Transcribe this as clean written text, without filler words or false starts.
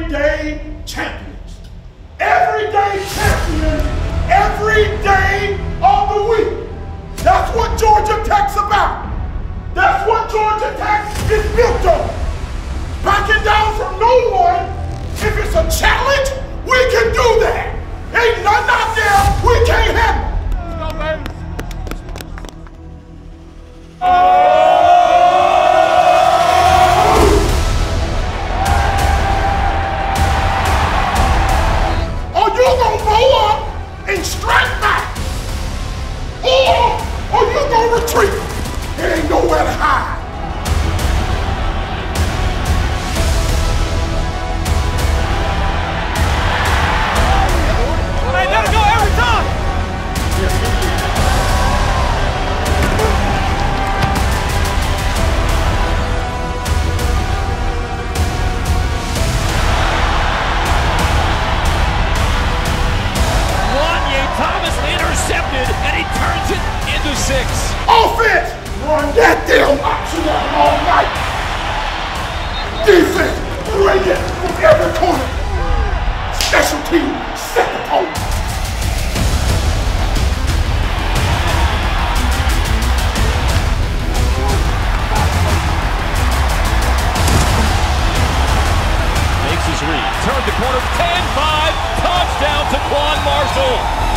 everyday champions. Everyday champions every day of the week. That's what Georgia Tech's about. That's what Georgia Tech is built on. Backing down from no one. If it's a challenge, we can do that. Ain't nothing out there we can't handle. Let's go, baby. Or you gonna blow up and strike back. Or you gonna retreat. There ain't nowhere to hide. Hey, let it go every time! Thomas intercepted, and he turns it into 6. Offense! Run that damn option out all night. Defense, bring it from every corner. Special team, set the tone. Makes his read, turned the corner, 10-5, touchdown to Quan Marshall.